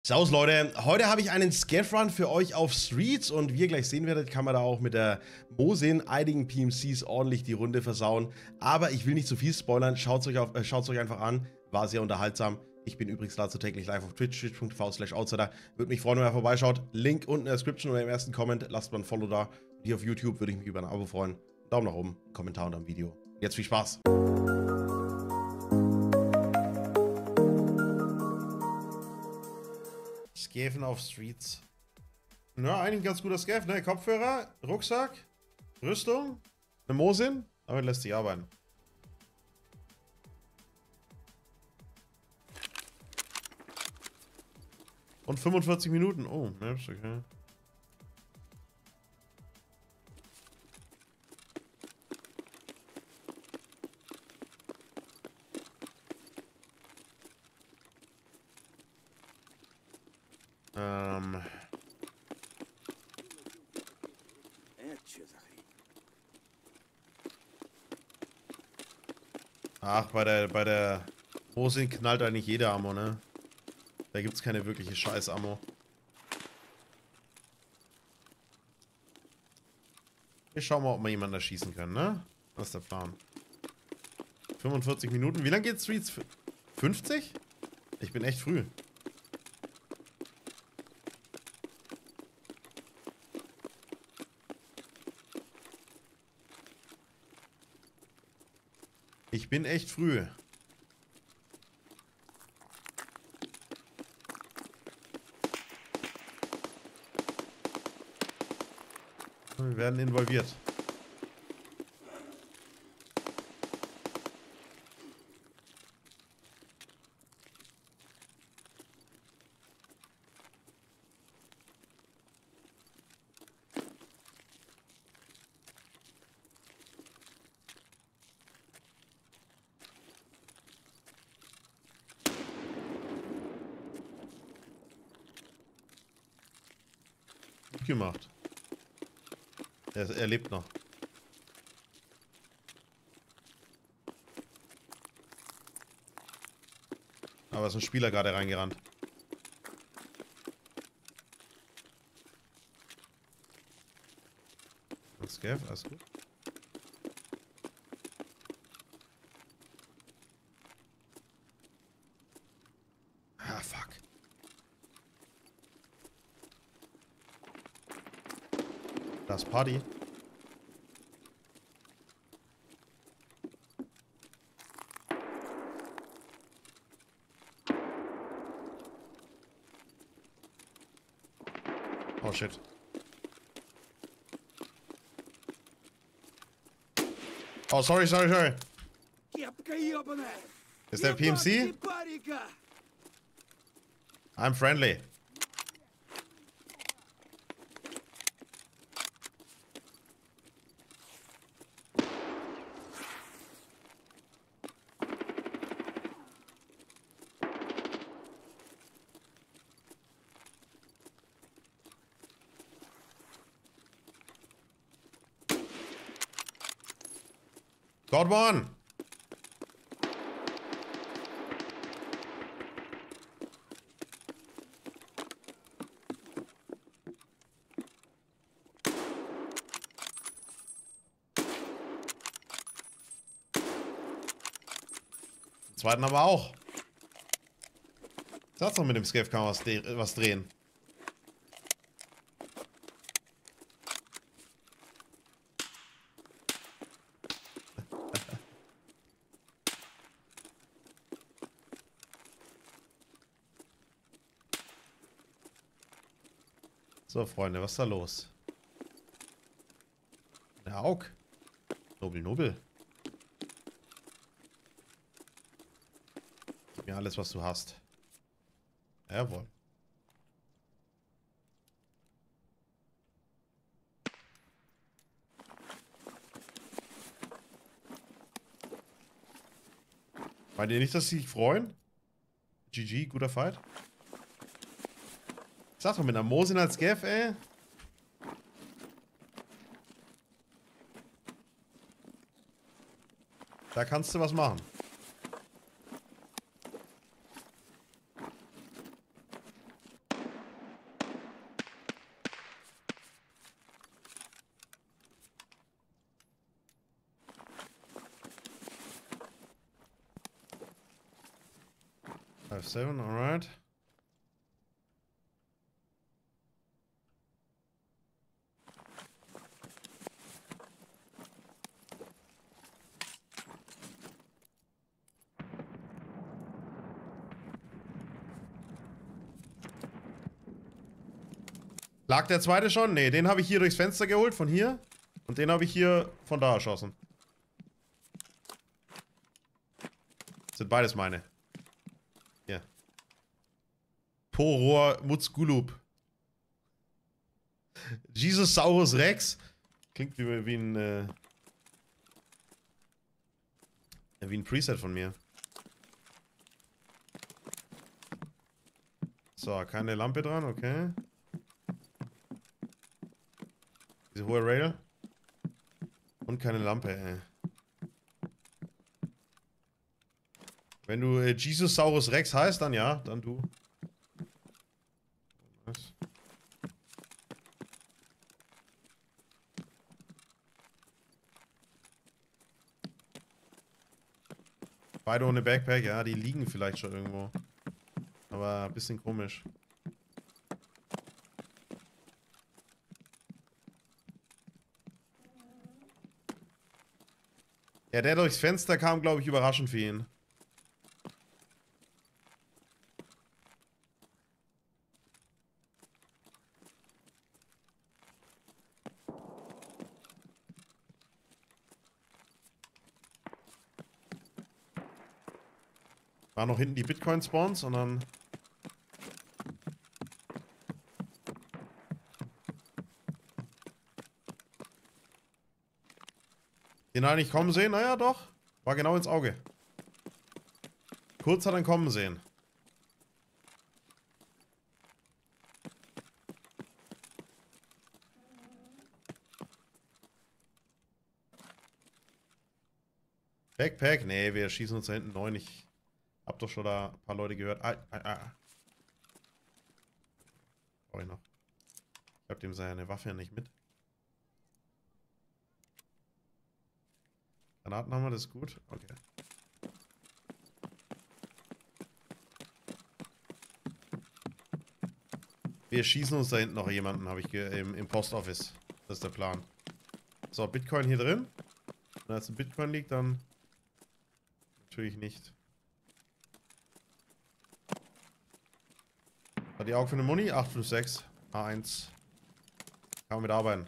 Servus Leute, heute habe ich einen Scav-Run für euch auf Streets und wie ihr gleich sehen werdet, kann man da auch mit der Mosin einigen PMCs ordentlich die Runde versauen. Aber ich will nicht zu viel spoilern, schaut es euch einfach an, war sehr unterhaltsam. Ich bin übrigens dazu täglich live auf Twitch, twitch.tv/outsider. Würde mich freuen, wenn ihr vorbeischaut. Link unten in der Description oder im ersten Comment, lasst mal ein Follow da. Und hier auf YouTube würde ich mich über ein Abo freuen. Daumen nach oben, Kommentar unter dem Video. Jetzt viel Spaß! Scaven auf Streets. Ja, eigentlich ein ganz guter Scav, ne? Kopfhörer, Rucksack, Rüstung, eine Mosin, damit lässt sich arbeiten. Und 45 Minuten. Oh, ne, ist okay. Ach, bei der Mosin knallt eigentlich jeder Ammo, ne? Da gibt's keine wirkliche Scheiß-Ammo. Wir schauen mal, ob wir jemanden erschießen können, ne? Das ist der Plan. 45 Minuten. Wie lange geht Streets? 50? Ich bin echt früh. Ich bin echt früh. Wir werden involviert. Gut gemacht. Er lebt noch. Aber es ist ein Spieler gerade reingerannt. Scav, alles gut. Ah, fuck. Das Party. Oh shit. Oh, sorry. Ist der PMC? I'm friendly. Got one! Den zweiten aber auch. Sag's doch, mit dem Scav kann man was drehen. So, Freunde, was ist da los? Der Aug. Nobel. Gib mir alles, was du hast. Jawohl. Meint ihr nicht, dass sie sich freuen? GG, guter Fight. Sag doch, mit einer Mosin als Scav, ey. Da kannst du was machen. 5-7, alright. Lag der zweite schon? Ne, den habe ich hier durchs Fenster geholt, von hier. Und den habe ich hier von da erschossen. Das sind beides meine. Hier. Poror Mutzgulub. Jesusaurus Rex. Klingt wie ein Preset von mir. So, keine Lampe dran, okay. Diese hohe Rail. Und keine Lampe, ey. Wenn du Jesusaurus Rex heißt, dann ja, dann du. Was? Beide ohne Backpack, ja, die liegen vielleicht schon irgendwo. Aber ein bisschen komisch. Ja, der durchs Fenster kam, glaube ich, überraschend für ihn. War noch hinten die Bitcoin-Spawns und dann... Den hat er nicht kommen sehen? Naja, doch. War genau ins Auge. Kurz hat er ihn kommen sehen. Backpack? Nee, wir schießen uns da hinten 9. Ich hab doch schon da ein paar Leute gehört. Brauche ich noch. Ich hab dem seine Waffe ja nicht mit. Granaten haben wir, das ist gut. Okay. Wir schießen uns da hinten noch jemanden, habe ich im Postoffice. Das ist der Plan. So, Bitcoin hier drin. Wenn jetzt ein Bitcoin liegt, dann natürlich nicht. Hat die Augen für eine Muni? 856. A1. Kann man mit arbeiten.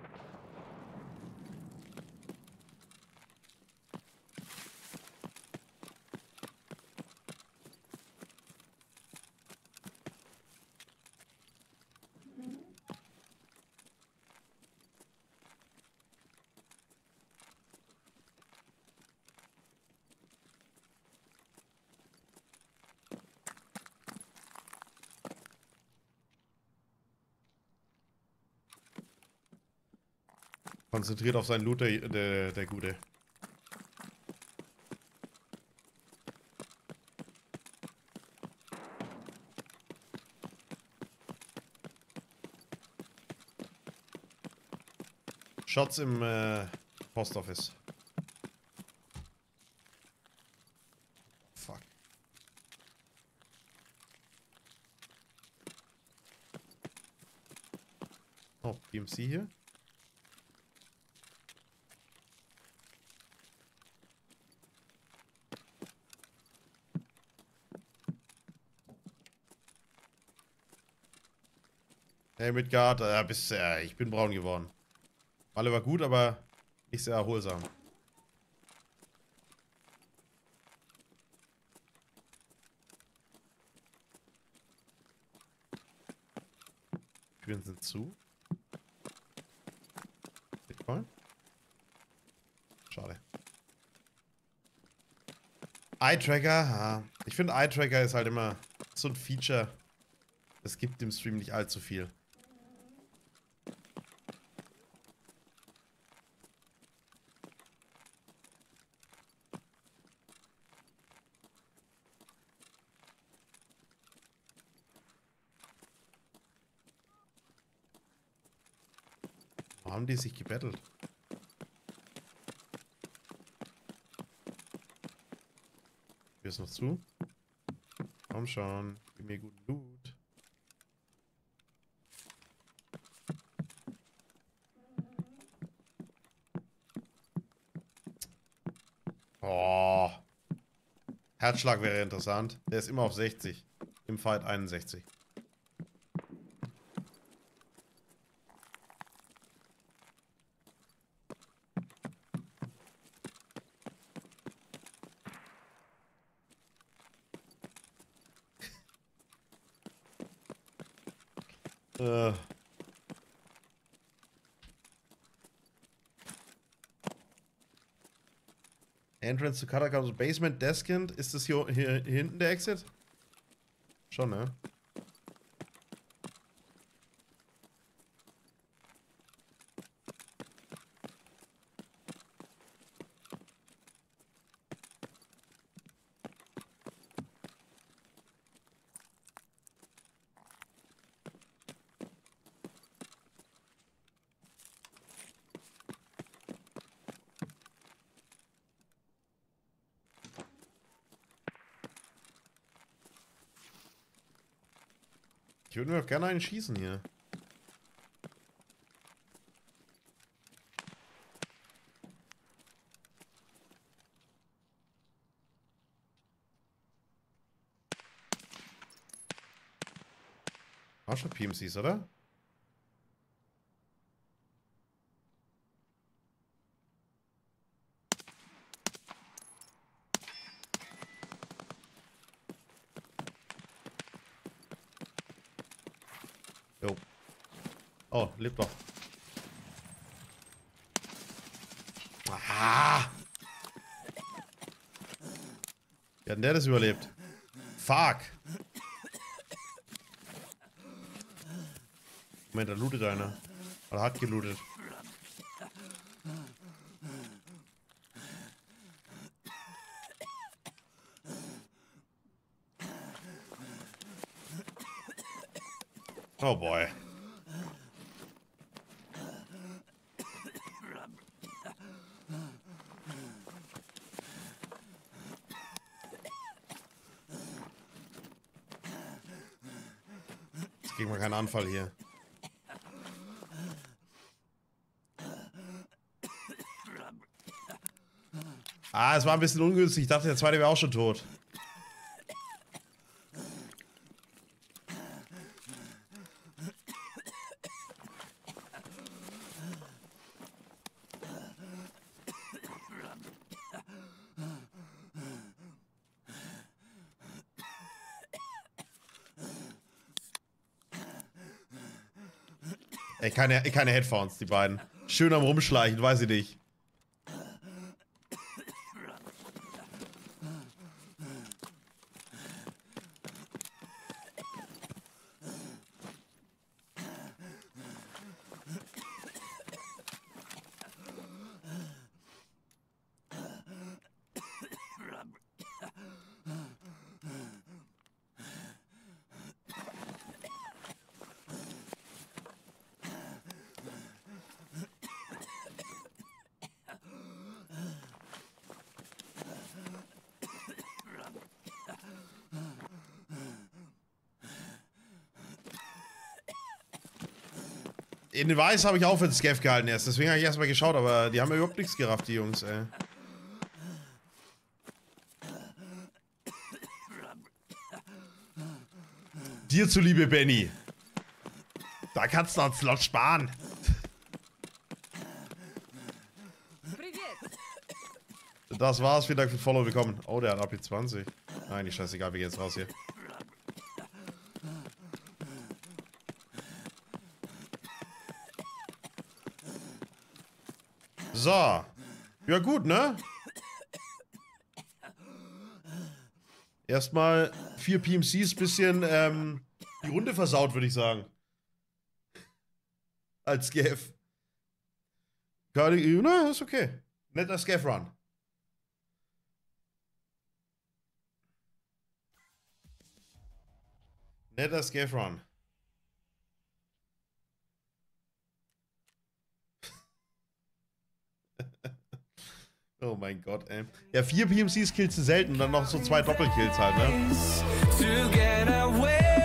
Konzentriert auf seinen Loot, der Gute. Shots im Postoffice. Fuck. Oh, PMC hier. Hey, Midgard, ich bin braun geworden. Alle war gut, aber nicht sehr erholsam. Türen sind zu. Bitcoin? Schade. Eye-Tracker, ich finde Eye-Tracker ist halt immer so ein Feature. Es gibt im Stream nicht allzu viel. Wo haben die sich gebettelt? Hier ist noch zu. Oh. Komm schon. Gib mir guten Loot. Oh. Herzschlag wäre interessant. Der ist immer auf 60. Im Fight 61. Entrance to Catacombs Basement, Deskant. Ist das hier hinten der Exit? Schon, ne? Ich würde mir auch gerne einen schießen hier. Auch schon PMCs, oder? Jo. Oh, lebt doch. Ah! Wie hat denn der das überlebt? Fuck! Moment, da lootet einer. Oder hat gelootet. Oh boy. Jetzt kriegen wir keinen Anfall hier. Ah, es war ein bisschen ungünstig. Ich dachte, der zweite wäre auch schon tot. Ey, keine Headphones, die beiden. Schön am Rumschleichen, weiß ich nicht. In den Weiß habe ich auch für den Scav gehalten erst. Deswegen habe ich erstmal geschaut, aber die haben ja überhaupt nichts gerafft, die Jungs, ey. Dir zuliebe, Benny. Da kannst du einen Slot sparen. Das war's. Vielen Dank für Follow bekommen. Oh, der hat AP 20. Nein, die scheißegal, wir gehen jetzt raus hier. So. Ja gut, ne? Erstmal 4 PMCs, bisschen die Runde versaut, würde ich sagen. Als Scav. Na, ist okay. Netter Scav-Run. Netter Scav-Run. Oh mein Gott, ey. Ja, 4 PMCs killst du selten und dann noch so 2 Doppelkills halt, ne?